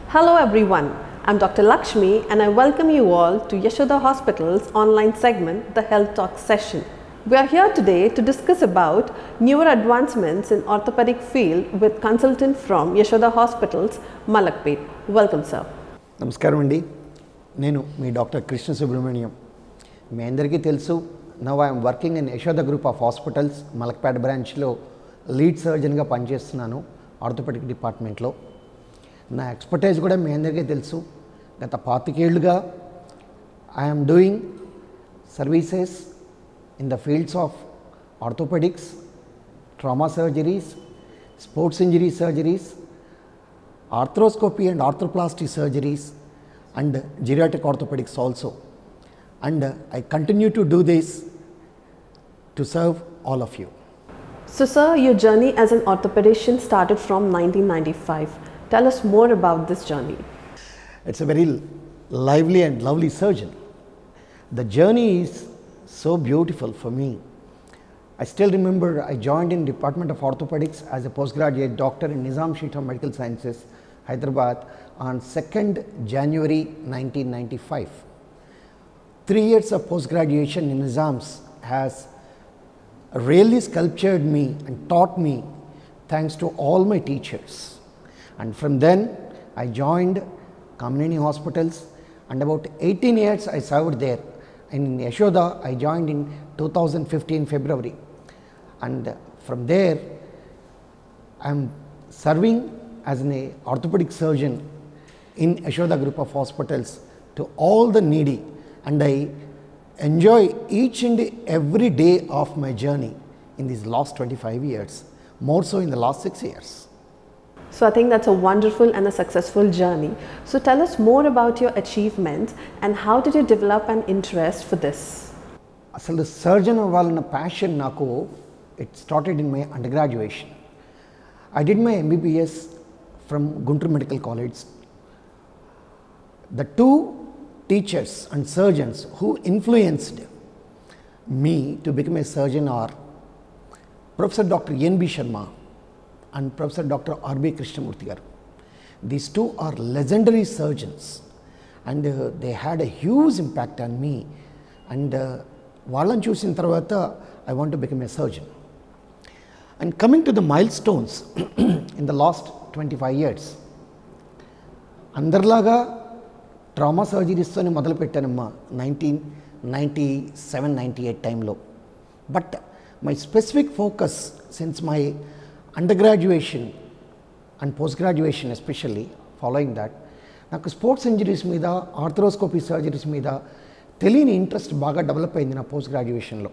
Hello everyone, I'm Dr. Lakshmi and I welcome you all to Yashoda Hospital's online segment, the Health Talk session. We are here today to discuss about newer advancements in orthopedic field with consultant from Yashoda Hospitals, Malakpet. Welcome sir. Namaskaram andi. Nenu mee Dr. Krishna Subramaniam. మీ అందరికీ తెలుసు. Now I am working in Yashoda Group of Hospitals, Malakpet branch లో lead సర్జన్గా పనిచేస్తున్నాను orthopaedic డిపార్ట్మెంట్లో. నా expertise కూడా మీ అందరికీ తెలుసు. గత 25 ఏళ్ళుగా I'm doing services in the fields of orthopaedics, trauma surgeries, sports injury surgeries, arthroscopy and arthroplasty surgeries and geriatric orthopedics also. And I continue to do this to serve all of you. So sir, your journey as an orthopedician started from 1995. Tell us more about this journey. It's a very lively and lovely surgeon. The journey is so beautiful for me. I still remember I joined in Department of Orthopedics as a postgraduate doctor in Nizam Sheet of Medical Sciences, Hyderabad on 2nd January 1995. 3 years of post-graduation in Nizams has really sculptured me and taught me thanks to all my teachers. And from then I joined community hospitals and about 18 years I served there. And in Yashoda I joined in 2015 February. And from there I am serving as an orthopedic surgeon in Yashoda Group of Hospitals to all the needy, and I enjoy each and every day of my journey in these last 25 years, more so in the last 6 years. So I think that's a wonderful and a successful journey. So tell us more about your achievements and how did you develop an interest for this? అసలు surgeon అవ్వాలన్న passion నాకు it started in my undergraduation. I did my MBBS from Guntur Medical College. The two teachers and surgeons who influenced me to become a surgeon are Professor Dr. N.B. Sharma and Professor Dr. R.B. Krishnamurthy garu. These two are legendary surgeons and they had a huge impact on me, and వాళ్ళని చూసిన తర్వాత I want to become a surgeon. And coming to the milestones in the last 25 years, అందరిలాగా trauma సర్జరీస్తోనే మొదలు పెట్టానమ్మా 1997-98 టైంలో. But my specific focus since my under graduation and post graduation especially following that నాకు sports injuries మీద, arthroscopy surgeries మీద తెలియని interest బాగా డెవలప్ అయింది నా పోస్ట్ గ్రాడ్యుయేషన్లో.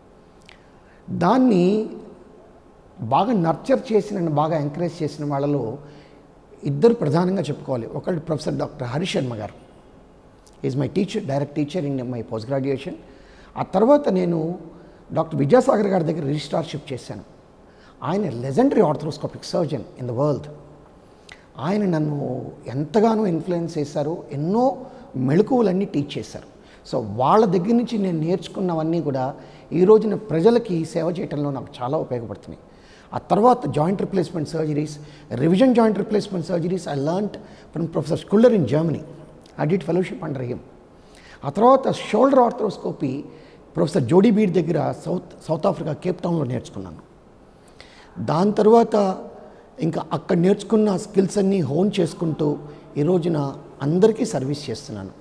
దాన్ని బాగా నర్చర్ చేసి నన్ను బాగా ఎంకరేజ్ చేసిన వాళ్ళలో ఇద్దరు ప్రధానంగా చెప్పుకోవాలి. ఒకళ్ళు ప్రొఫెసర్ డాక్టర్ హరీష్ శర్మ గారు, is my teacher, direct teacher in my post graduation. ఆ తర్వాత నేను డాక్టర్ విద్యాసాగర్ గారి దగ్గర రిజిస్ట్రార్షిప్ చేశాను. ఆయన legendary arthroscopic surgeon in the world. ఆయన నన్ను ఎంతగానో ఇన్ఫ్లుయెన్స్ చేశారు, ఎన్నో మెళకువలన్నీ టీచ్ చేశారు. సో వాళ్ళ దగ్గర నుంచి నేను నేర్చుకున్నవన్నీ కూడా ఈ రోజున ప్రజలకి సేవ చేయడంలో నాకు చాలా ఉపయోగపడుతున్నాయి. ఆ తర్వాత joint replacement surgeries, revision joint replacement surgeries I learned from professor Schuller in Germany. I did fellowship under him. ఆ తర్వాత shoulder arthroscopy professor Joe de Beer దగ్గర సౌత్ ఆఫ్రికా కేప్ టౌన్లో నేర్చుకున్నాను. దాని తర్వాత ఇంకా అక్కడ నేర్చుకున్న స్కిల్స్ అన్నీ హోన్ చేసుకుంటూ ఈ రోజున అందరికీ సర్వీస్ చేస్తున్నాను.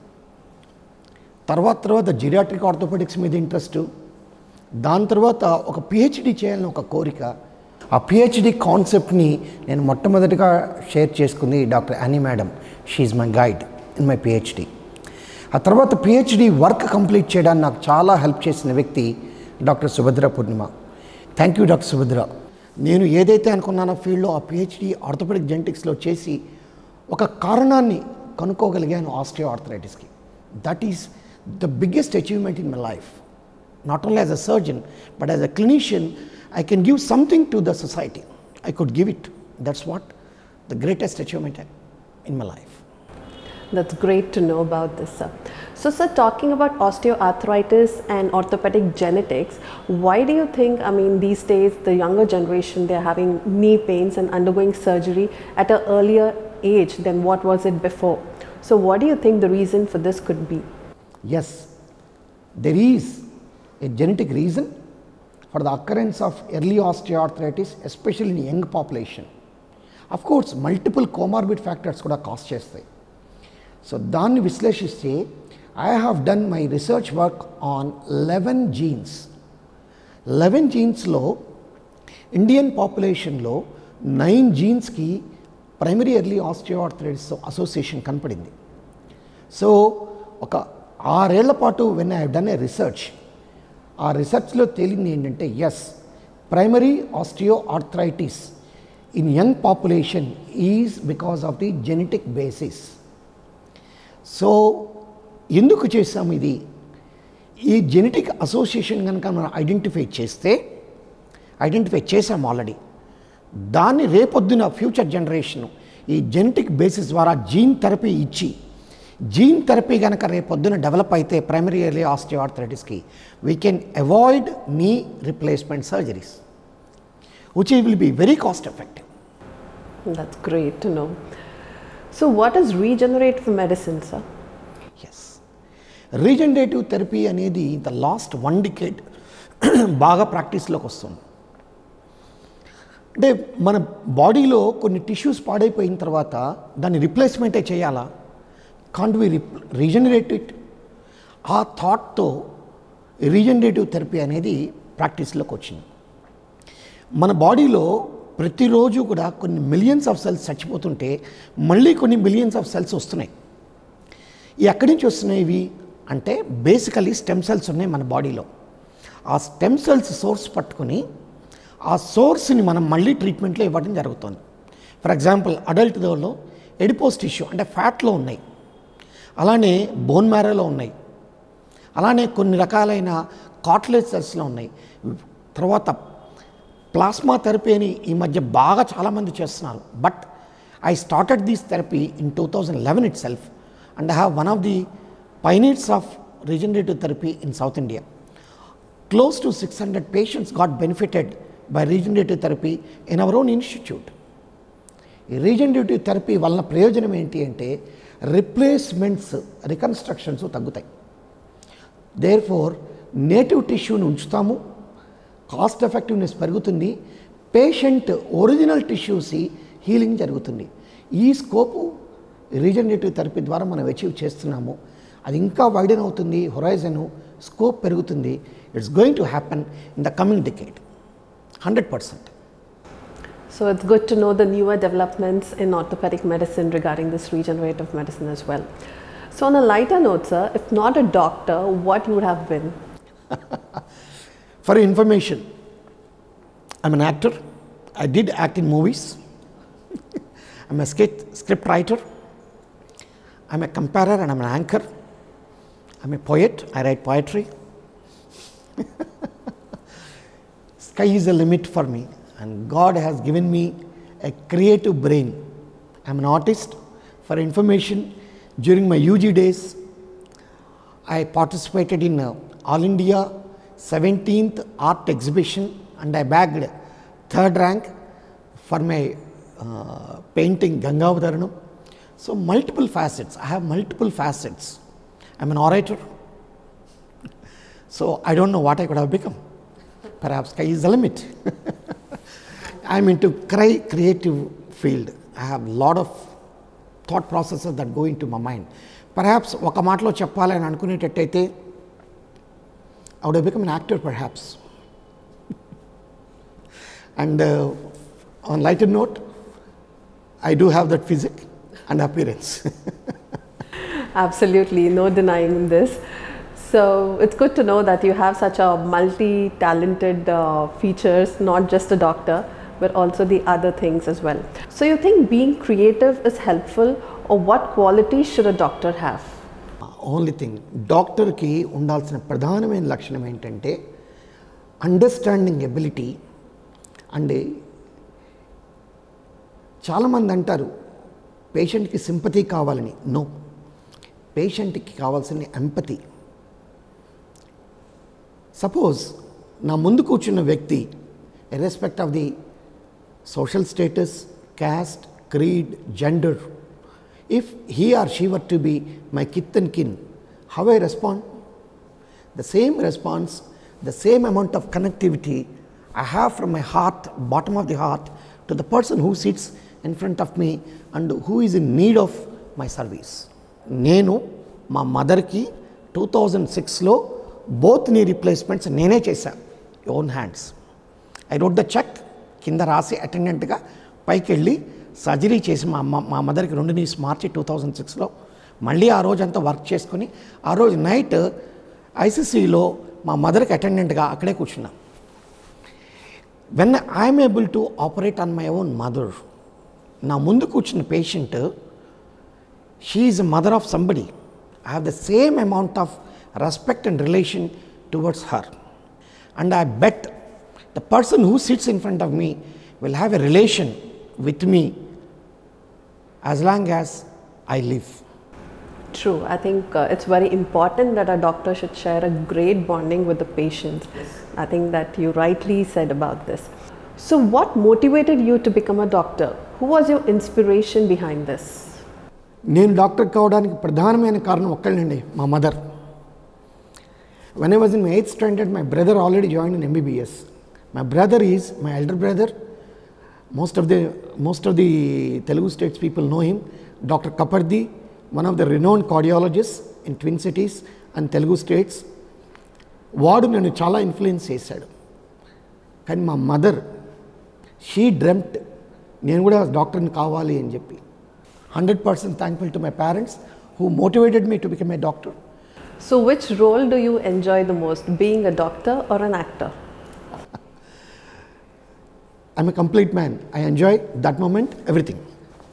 తర్వాత జిరియాట్రిక్ ఆర్థోపెడిక్స్ మీద ఇంట్రెస్ట్, దాని తర్వాత ఒక పిహెచ్డి చేయాలని ఒక కోరిక. ఆ పిహెచ్డి కాన్సెప్ట్ని నేను మొట్టమొదటిగా షేర్ చేసుకుంది doctor Annie madam. She is my guide in my PhD. ఆ తర్వాత పిహెచ్డి వర్క్ కంప్లీట్ చేయడానికి నాకు చాలా హెల్ప్ చేసిన వ్యక్తి doctor Subhadra Purnima. Thank you doctor Subhadra. నేను ఏదైతే అనుకున్నానో ఫీల్డ్లో ఆ పిహెచ్డి ఆర్థోపెడిక్ జెనెటిక్స్లో చేసి ఒక కారణాన్ని కనుక్కోగలిగాను ఆస్టియో ఆర్థరైటిస్కి. That is the biggest achievement in my life. Not only as a surgeon, but as a clinician, I can give something to the society. I could give it. That's what the greatest achievement in my life. That's great to know about this, sir. So, sir, talking about osteoarthritis and orthopedic genetics, why do you think, I mean, these days, the younger generation, they're having knee pains and undergoing surgery at an earlier age than what was it before. So what do you think the reason for this could be? Yes, there is a genetic reason for the occurrence of early osteoarthritis, especially in young population. Of course, multiple comorbid factors could have caused chestayi. So, danni vishleshiste, I have done my research work on 11 genes. 11 genes lo, Indian population lo, 9 genes ki primary early osteoarthritis association kanpadindi. So, oka 6 ఏళ్ల పాటు when I have done a research, ఆ రీసెర్చ్లో తేలింది ఏంటంటే yes, primary osteoarthritis in young population is because of the genetic basis. So ఎందుకు చేసాము ఇది? ఈ జెనెటిక్ అసోసియేషన్ కనుక మనం ఐడెంటిఫై చేసాము ఆల్రెడీ. దాన్ని రేపొద్దున ఫ్యూచర్ జనరేషన్ ఈ జెనెటిక్ బేసిస్ ద్వారా జీన్ థెరపీ ఇచ్చి, జీన్ థెరపీ కనుక రేపొద్దున డెవలప్ అయితే ప్రైమరీ ఎర్లీ ఆస్టియోఆర్థరైటిస్కి we can avoid knee replacement surgeries which will be very cost effective. That's great to know. So what is regenerative medicine, sir? Yes, regenerative therapy అనేది the last 1 decade బాగా ప్రాక్టీస్లోకి వస్తుంది. అంటే మన బాడీలో కొన్ని tissues పాడైపోయిన తర్వాత దాన్ని రిప్లేస్మెంటే చేయాలా, కాంట్ వి రీజనరేట్ ఇట్? ఆ థాట్తో రీజనరేటివ్ థెరపీ అనేది ప్రాక్టీస్లోకి వచ్చింది. మన బాడీలో ప్రతిరోజు కూడా కొన్ని మిలియన్స్ ఆఫ్ సెల్స్ చచ్చిపోతుంటే మళ్ళీ కొన్ని మిలియన్స్ ఆఫ్ సెల్స్ వస్తున్నాయి. ఎక్కడి నుంచి వస్తున్నాయి ఇవి అంటే బేసికలీ స్టెమ్ సెల్స్ ఉన్నాయి మన బాడీలో. ఆ స్టెమ్ సెల్స్ సోర్స్ పట్టుకొని ఆ సోర్స్ని మనం మళ్ళీ ట్రీట్మెంట్లో ఇవ్వడం జరుగుతుంది. ఫర్ ఎగ్జాంపుల్ అడల్ట్ దోలో ఎడిపోస్ టిష్యూ అంటే ఫ్యాట్లో ఉన్నాయి, అలానే బోన్ మ్యారోలో ఉన్నాయి, అలానే కొన్ని రకాలైన కార్టిలేజ్ సెల్స్లో ఉన్నాయి. తర్వాత ప్లాస్మా థెరపీ అని ఈ మధ్య బాగా చాలామంది చేస్తున్నారు. But I started this therapy in 2011 itself and I have one of the pioneers of regenerative therapy in South India. Close to 600 patients got benefited by regenerative therapy in our own institute. ఈ regenerative therapy వలన ప్రయోజనం ఏంటి అంటే replacements, రికన్స్ట్రక్షన్స్ తగ్గుతాయి. There four native టిష్యూని ఉంచుతాము, cost ఎఫెక్టివ్నెస్ పెరుగుతుంది, పేషెంట్ ఒరిజినల్ టిష్యూస్ హీలింగ్ జరుగుతుంది. ఈ స్కోపు రీజనరేటివ్ థెరపీ ద్వారా మనం అచీవ్ చేస్తున్నాము. అది ఇంకా వైడెన్ అవుతుంది, హొరైజన్ స్కోప్ పెరుగుతుంది. It's going to happen in the coming decade 100%. So it's good to know the newer developments in orthopedic medicine regarding this regenerative medicine as well. So on a lighter note, sir, if not a doctor, what you would have been? For information, I'm an actor. I did act in movies. I'm a script writer. I'm a comparer and I'm an anchor. I'm a poet. I write poetry. Sky is the limit for me, and God has given me a creative brain. I'm an artist. For information, during my UG days, I participated in All India 17th art exhibition and I bagged 3rd rank for my painting Gangavadaranam. So multiple facets, I have multiple facets. I'm an orator. So I don't know what I could have become. Perhaps sky is the limit. I'm into creative field. I have a lot of thought processes that go into my mind. Perhaps oka maatlo cheppali ani anukunettaithe I would have become an actor perhaps. And on lighter note, I do have that physique and appearance. Absolutely, no denying this. So it's good to know that you have such a multi-talented features, not just a doctor, but also the other things as well. So you think being creative is helpful, or what qualities should a doctor have? Only thing, డాక్టర్కి ఉండాల్సిన ప్రధానమైన లక్షణం ఏంటంటే understanding ability. And చాలామంది అంటారు పేషెంట్కి sympathy కావాలని. No, పేషెంట్కి కావాల్సిన ఎంపతి. సపోజ్ నా ముందు కూర్చున్న వ్యక్తి irrespective of the social status, caste, creed, gender. If he or she were to be my kith and kin, how I respond? The same response, the same amount of connectivity I have from my heart, bottom of the heart, to the person who sits in front of me and who is in need of my service. నేను మా మదర్కి 2006లో both నీ replacements నేనే చేశాను, own hands. I wrote the cheque, కింద రాసి అటెండెంట్గా పైకి వెళ్ళి సర్జరీ చేసి మా మదర్కి 2 నీస్ మార్చి 2006లో మళ్ళీ ఆ రోజు అంతా వర్క్ చేసుకుని ఆ రోజు నైట్ ఐసీసీలో మా మదర్కి అటెండెంట్గా అక్కడే కూర్చున్నాం. When I'm able to operate on my own mother, నా ముందు కూర్చున్న patient, she is a mother of somebody. I have the same amount of respect and relation towards her, and I bet the person who sits in front of me will have a relation with me as long as I live. True. I think it's very important that a doctor should share a great bonding with the patients. Yes. I think that you rightly said about this. So what motivated you to become a doctor? Who was your inspiration behind this? నేను doctor కావడానికి ప్రధానమైన కారణం ఒక్కళ్ళండి, మా mother. When I was in my 8th standard, my brother already joined in MBBS. My brother is my elder brother. Most of the Telugu states people know him. Dr. Kapardi, one of the renowned cardiologists in Twin Cities and Telugu states. వాడు నన్ను చాలా influence చేశాడు. కానీ మా mother, she dreamt నేను కూడా డాక్టర్ని కావాలి అని చెప్పి. 100% thankful to my parents who motivated me to become a doctor. So which role do you enjoy the most, being a doctor or an actor? I'm a complete man. I enjoy that moment, everything.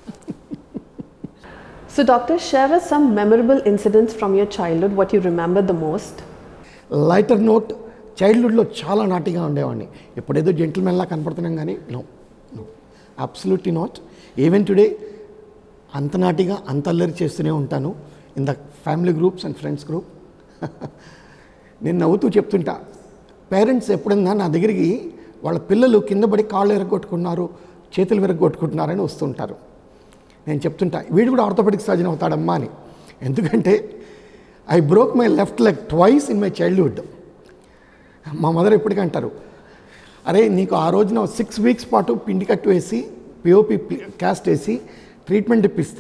So doctor, share us some memorable incidents from your childhood, what you remember the most. Lighter note, చైల్డ్హుడ్లో చాలా నాటిగా ఉండేవాడిని. ఎప్పుడేదో జెంటిల్మెన్లా కనపడుతున్నాం కానీ no, absolutely not. Even today అంత నాటిగా అంత అల్లరి చేస్తూనే ఉంటాను in the family groups and friends group. నేను నవ్వుతూ చెప్తుంటా, పేరెంట్స్ ఎప్పుడన్నా నా దగ్గరికి వాళ్ళ పిల్లలు కింద పడి కాళ్ళు విరగొట్టుకున్నారు, చేతులు విరగొట్టుకుంటున్నారని వస్తుంటారు. నేను చెప్తుంటా, వీడు కూడా ఆర్థోపెడిక్ సర్జన్ అవుతాడమ్మా అని. ఎందుకంటే I broke my left leg twice in my childhood. మా మదర్ ఎప్పటికీ అంటారు, అరే నీకు ఆ రోజున 6 వీక్స్ పాటు పిండి కట్టు వేసి పిఓపి క్యాస్ట్ వేసి ట్రీట్మెంట్ ఇప్పిస్తే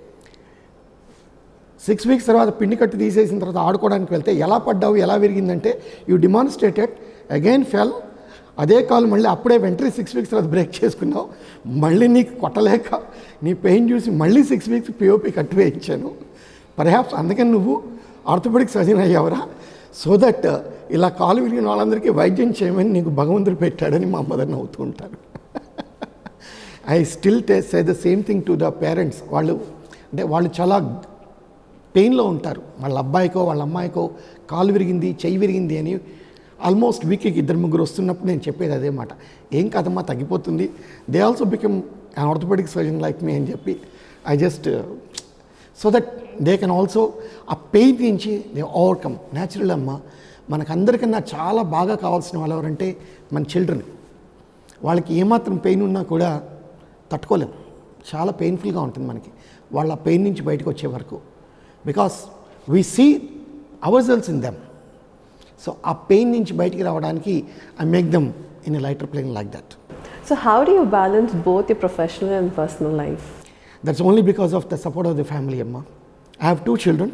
6 వీక్స్ తర్వాత పిండి కట్టు తీసేసిన తర్వాత ఆడుకోవడానికి వెళ్తే ఎలా పడ్డావు, ఎలా విరిగిందంటే, యూ డిమాన్స్ట్రేటెడ్, అగైన్ ఫెల్, అదే కాలు మళ్ళీ అప్పుడే వెంటనే 6 వీక్స్ తర్వాత బ్రేక్ చేసుకున్నావు, మళ్ళీ నీకు కొట్టలేక నీ పెయిన్ చూసి మళ్ళీ 6 వీక్స్ పిఓపి కట్టు వేయించాను, పర్హాప్స్ అందుకని నువ్వు ఆర్థోపెడిక్ సర్జన్ అయ్యావరా, సో దట్ ఇలా కాలు విరిగిన వాళ్ళందరికీ వైద్యం చేయమని నీకు భగవంతుడు పెట్టాడని మా మదర్ నవ్వుతూ ఉంటారు. I still say the same thing to the parents. వాళ్ళు చాలా పెయిన్లో ఉంటారు. వాళ్ళ అబ్బాయికో వాళ్ళ అమ్మాయికో కాలు విరిగింది, చెయ్యి విరిగింది అని ఆల్మోస్ట్ వీక్కి 2-3 వస్తున్నప్పుడు నేను చెప్పేది అదే మాట, ఏం కాదమ్మా తగ్గిపోతుంది, they also become an orthopaedic surgeon like me అని చెప్పి I just so that they can also ఆ పెయిన్ నుంచి దే ఓవర్కమ్. న్యాచురల్ అమ్మ, మనకందరికన్నా చాలా బాగా కావాల్సిన వాళ్ళు ఎవరంటే మన చిల్డ్రన్. వాళ్ళకి ఏమాత్రం పెయిన్ ఉన్నా కూడా తట్టుకోలేం, చాలా పెయిన్ఫుల్గా ఉంటుంది మనకి వాళ్ళ పెయిన్ నుంచి బయటకు వచ్చే వరకు, because we see our cells in them. So ఆ పెయిన్ నుంచి బయటికి రావడానికి I make them in a lighter plane like that. So how do you balance both your professional and personal life? That's only because of the support of the family, Amma. I have 2 children.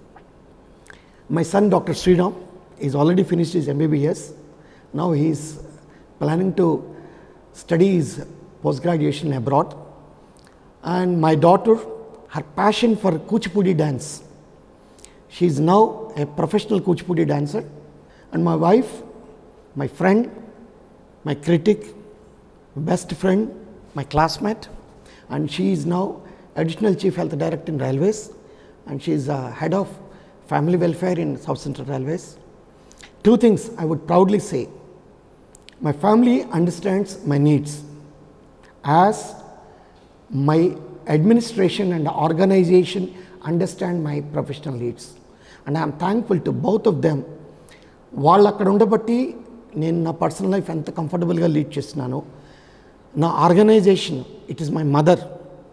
My son, Dr. Sriram, is already finished his MBBS. Now he is planning to study his post-graduation abroad. And my daughter, her passion for Kuchipudi dance. She is now a professional Kuchipudi dancer. And my wife, my friend, my critic, my best friend, my classmate, and she is now Additional Chief Health Director in Railways, and she is Head of Family Welfare in South Central Railways. 2 things I would proudly say. My family understands my needs as my administration and organization understand my professional needs, and I am thankful to both of them. వాళ్ళు అక్కడ ఉండబట్టి నేను నా personal life ఎంత కంఫర్టబుల్గా lead చేస్తున్నాను. నా organisation, it is my mother,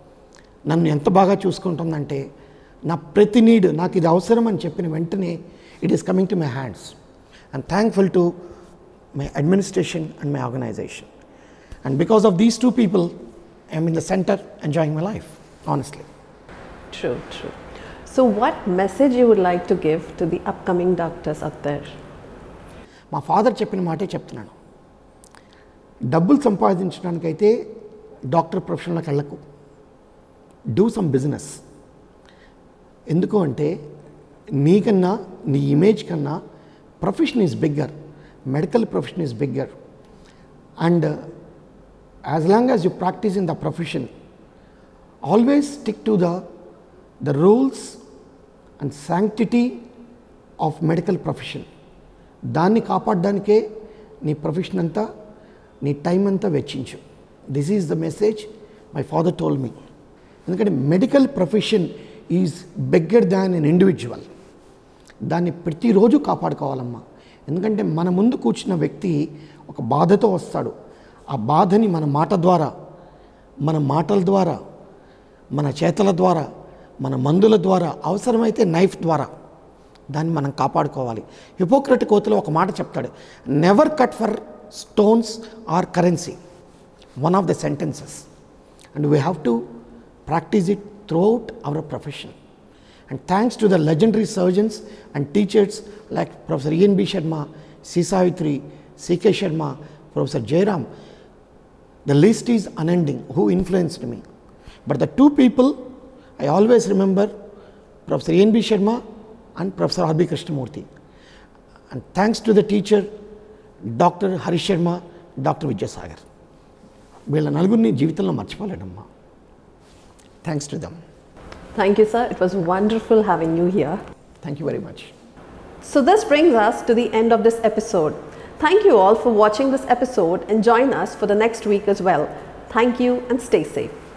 నన్ను ఎంత బాగా చూసుకుంటుందంటే నా ప్రతి నీడ్ నాకు ఇది అవసరం అని చెప్పిన వెంటనే it is coming to my hands. I'm thankful to my administration and my organisation. And because of these two people I'm in the centre enjoying my life honestly. True, true. So what message you would like to give to the upcoming doctors out there? మా father చెప్పిన మాటే చెప్తున్నాను. డబ్బులు సంపాదించడానికైతే doctor ప్రొఫెషన్లోకి వెళ్ళకు, do some business. ఎందుకు అంటే నీకన్నా నీ ఇమేజ్ కన్నా profession is bigger, medical profession is bigger. And as long as you practise in the profession, always stick to the rules and sanctity of medical profession. దాన్ని కాపాడడానికే నీ profession అంతా నీ time అంతా వెచ్చించు. This is the message my father told me. ఎందుకంటే medical profession is bigger than an individual. దాన్ని ప్రతిరోజు కాపాడుకోవాలమ్మా. ఎందుకంటే మన ముందు కూర్చున్న వ్యక్తి ఒక బాధతో వస్తాడు. ఆ బాధని మన మాట ద్వారా, మన మాటల ద్వారా, మన చేతల ద్వారా, మన మందుల ద్వారా, అవసరమైతే నైఫ్ ద్వారా దాన్ని మనం కాపాడుకోవాలి. హిపోక్రట్ కోతిలో ఒక మాట చెప్తాడు, never cut for stones or currency, one of the sentences. And we have to practise it throughout our profession. And thanks to the legendary surgeons and teachers like professor E.N.B. Sharma, C. Savitri, C.K. Sharma, Professor Jairam. The list is unending who influenced me. But the two people I always remember, Professor E.N.B. Sharma and Professor R.B. Krishnamurthy. And thanks to the teacher, Dr. Harish Sharma, Dr. Vidyasagar. వీళ్ళ నలుగురిని జీవితంలో మర్చిపోలేడమ్మా. Thanks to them. Thank you, sir. It was wonderful having you here. Thank you very much. So this brings us to the end of this episode. Thank you all for watching this episode and join us for the next week as well. Thank you and stay safe.